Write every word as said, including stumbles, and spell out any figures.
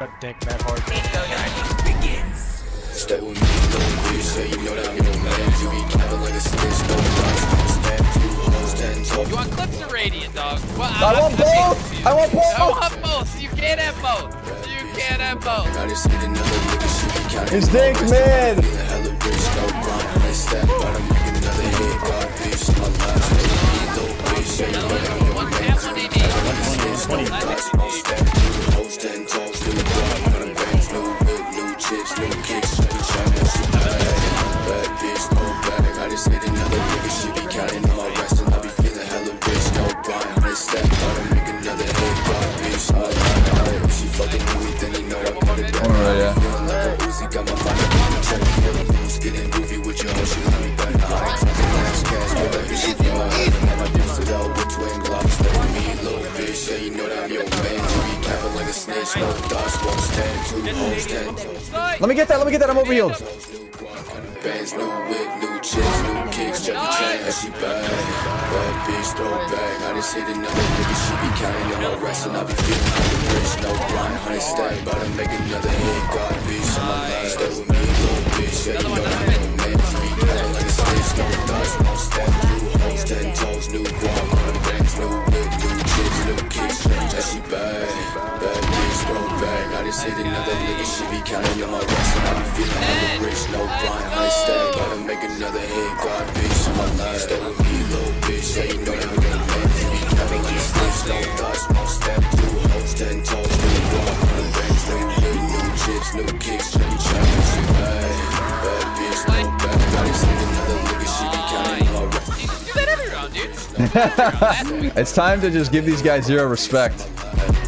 That dick that hard. Begins. Stay with me, little bitch. Say you know that I'm your man. You be capping like a snitch. No lies. Step two hoes, ten toes. You want clips or radiant, dog? Well, I want both. I want both. I want both. You can't have both. You can't have both. I just need another nigga. She be counting. It's Dick, man. Hella rich, no grind. I step, but I'm making another hit. God, bitch, my last name. Little bitch. Say you know that I'm your man. You be capping like a snitch. No lies. Step two hoes, ten toes. New block, but I'm bands, new whip, new chips, new kicks. Bad bitch, no bag. I just hit another nigga. She be counting on my rest, and I be feeling hella rich. No grind. I step, but I'm making another hit. God, bitch, I like it. She fucking with me, then you know I put it down. Alright, yeah. Feeling like a Uzi, got my body on the check. Feeling loose, getting goofy with your hoe. She let me back. I ain't talking last cash, whatever she be my head. And I deuce it out with twin glocks. Stay with me, little bitch. Yeah, you know that I'm your man. You be capping like a snitch. No dots, won't stand. Two hoes, ten toes. Let me get that. Let me get that. I'm overhealed. Bands, new whip, new chips, new kicks, Jackie Chan, and she bad. Bad bitch, throw back. I just hit another nigga, she be counting on my rest, and I be feeling like a rich, no grind, honey stack, about to make another hit. God, bitch, on my line, stay with me, little bitch. Yeah, you know that I'm your man. She be counting like a snitch, no dots, won't step, two hoes, ten toes, new guap, on the bands, new whip, new chips, new kicks, and she bad. Bad bitch, throw back. I just hit another nigga, she be counting on my rest, and I be feeling like a rich, no grind, honey stack, about to make another hit. God, bitch, on my line, stay with me, little bitch. Yeah, you know that I'm your man. She be counting like a snitch, no dots, won't step, two hoes, ten toes, new guap, on the bands, new whip, new chips, new kicks, Jackie Chan, and she bad. Bad bitch, no back. I just hit another nigga, she be counting on my rest. You do that every round, dude. It's time to just give these guys zero respect.